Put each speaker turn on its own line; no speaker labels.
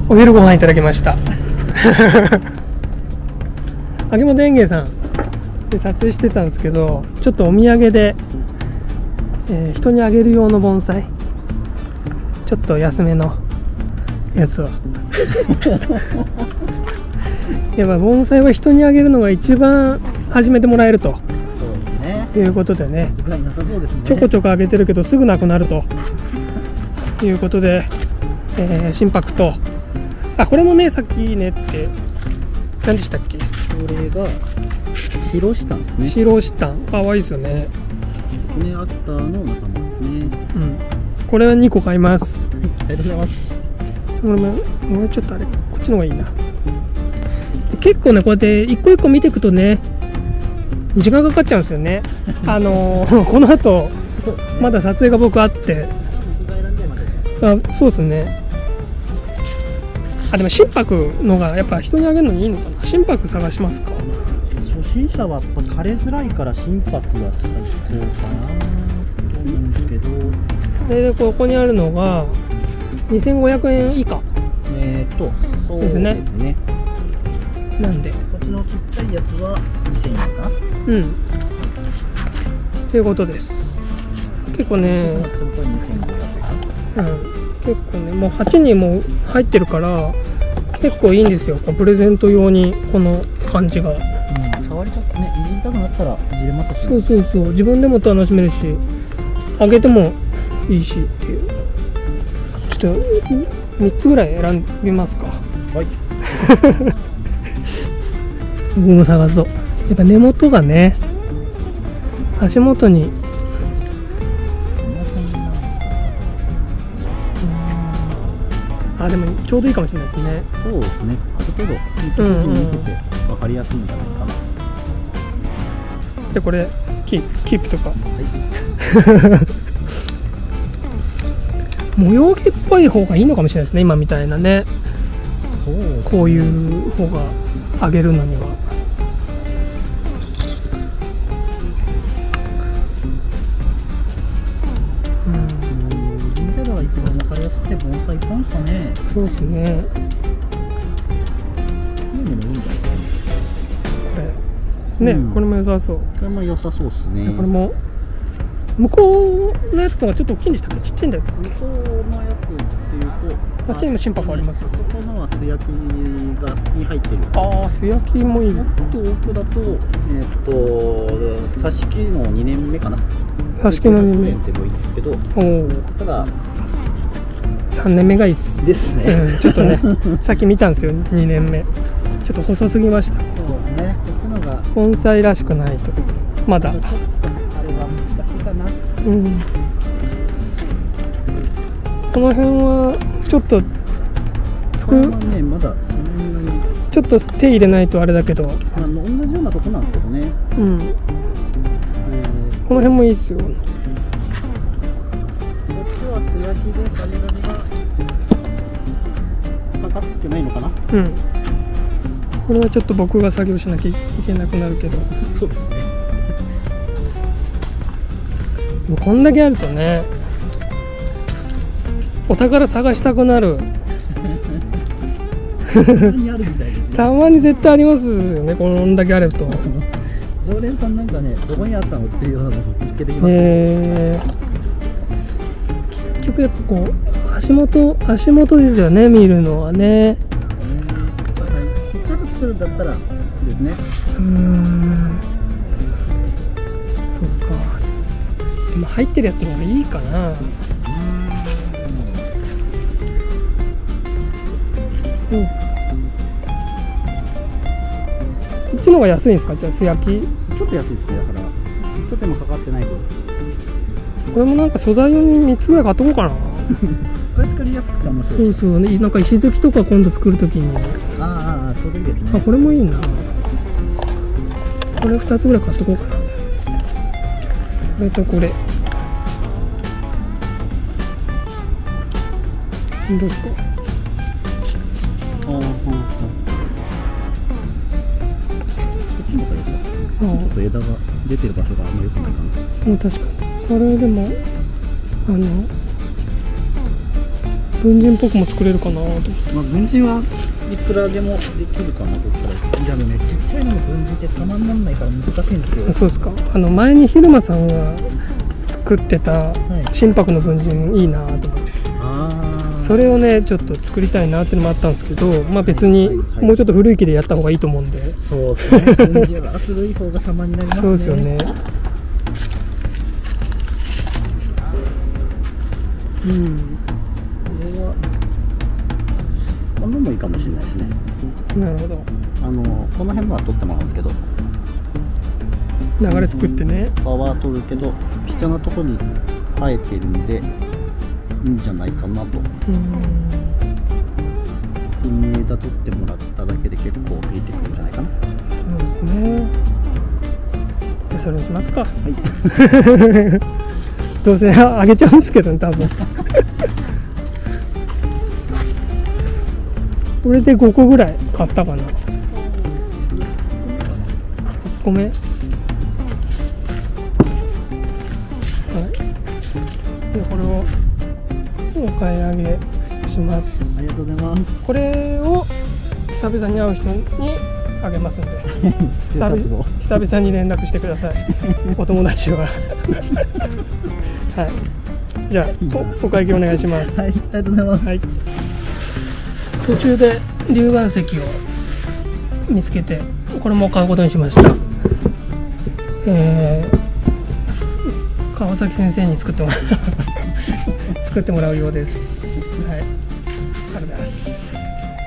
お昼ご飯いただきました秋元園芸さんで撮影してたんですけど、ちょっとお土産で、人にあげる用の盆栽、ちょっと安めのやつをやっぱ盆栽は人にあげるのが一番始めてもらえるということでね、ちょこちょこあげてるけどすぐなくなるということで、心拍と、あ、これもね、さっきねって何でしたっけ？
これが白シタンですね。
白シタン、かわいいですよね。
コネアスターの仲間ですね。
うん。これは2個買います。
ありがとうございます。
俺ちょっとあれ、こっちの方がいいな。結構ね、こうやって一個一個見ていくとね、時間かかっちゃうんですよね。この後まだ撮影が僕あって、あ、そうですね。あ、でも心拍のがやっぱ人にあげるのにいいのかな。心拍探しますか。
初心者はやっぱり枯れづらいから心拍が最高かなと思うんですけど。
で、ここにあるのが2500円以下。
そうですね。
なんで、
こっちのちっちゃいやつは2000円かな。
うん。ということです。結構ね、うん、結構ね、もう8人も入ってるから結構いいんですよ。プレゼント用にこの感じが。
触りたくね、いじりたくなったらいじれますし、ね。
そうそうそう、自分でも楽しめるし、あげてもいいしっていう。ちょっと3つぐらい選びますか。
はい。
僕も探そう。やっぱ根元がね、足元に。あ、でもちょうどいいかもしれないですね。
そうですね。ある程度見てて分かりやすいんじゃないかな。
で、これキープとか。はい、模様毛っぽい方がいいのかもしれないですね。今みたいなね。そうですね。こういう方があげるのには。
一番分かりやすくて盆栽ポンですかね。
そうですね。
こ
れね、これも良さそう。
これも良さそうですね。
これも向こうのやつのがちょっと大きいんでしたっけ？ちっちゃいんだよ。
向こうのやつっていうと、
あっちにも心拍あります。
そこのは素焼きがに入ってる。
ああ、素焼きもいい。
もっと奥だと挿し木の2年目かな。
挿し木の2年
目でもいいんですけど、ただ
3年目がいいっす。
ですね。
ちょっとね、さっき見たんですよ。2年目ちょっと細すぎました。
そうですね。こっちのが
盆栽らしくないとまだ。
あれは難しいかな。
うん。この辺はちょっと
ね、まだ
ちょっと手入れないとあれだけど、
同じようなとこなんですけどね。
うん。この辺もいいですよ。
こっちは素焼きで針金がかかってないのかな。
うん。これはちょっと僕が作業しなきゃいけなくなるけど。
そうですね。
もうこんだけあるとね、お宝探したくなる。たまに絶対ありますよね。こんだけあると。
常連さんなんかね、どこにあったのっていうようなのを見つけてきますね。
結局やっぱこう足元ですよね、見るのはね。
ちっちゃく作るんだったらですね。
そっか。でも入ってるやつの方がいいかな。こっちの方が安いんですか？じゃあ素焼き
ちょっと安いですね。だから一手間かかってない分。
これもなんか素材用に3つぐらい買っとこうかな。
これ作りやすくて面白い。
そうそうね。なんか石突きとか今度作るときに。
ああ、ちょうどいいですね。
あ、これもいいな。これ2つぐらい買っとこうかな。これとこれ。どうですか？
ちょっと枝が出てる場所があんまり良くないかな。
もう確かにこれでも文人っぽくも作れるかなと思って。
まあ文人はいくらでもできるかな、ここから。じゃあね、ちっちゃいのの文人って様にならないから難しいんですよ。
そうですか。前に蛭間さんが作ってた心拍の文人いいなと思って、それをねちょっと作りたいなっていうのもあったんですけど、まあ別にもうちょっと古い木でやった方がいいと思うんで。
そうですね、文人は古い方が様になりますね。
そうですよね。
これはこんなのもいいかもしれないですね。
なるほど。
この辺のは取ってもらうんですけど、
流れ作ってね。
葉は取るけど必要なところに生えてるんでいいんじゃないかなと。梅枝取ってもらっただけで結構見えてくるんじゃないかな。
そうですね。でそれにしますか。はい。どうせあげちゃうんですけどね、多分。これで5個ぐらい買ったかな。1個目。はい。でこれをお買い上げします。
ありがとうございます。
これを久々に会う人にあげますので、久々に連絡してください。お友達は。はい。じゃあお会計お願いします。
はい、ありがとうございます。
はい。途中で龍岩石を見つけて、これも買うことにしました。川崎先生に作ってもらうようです。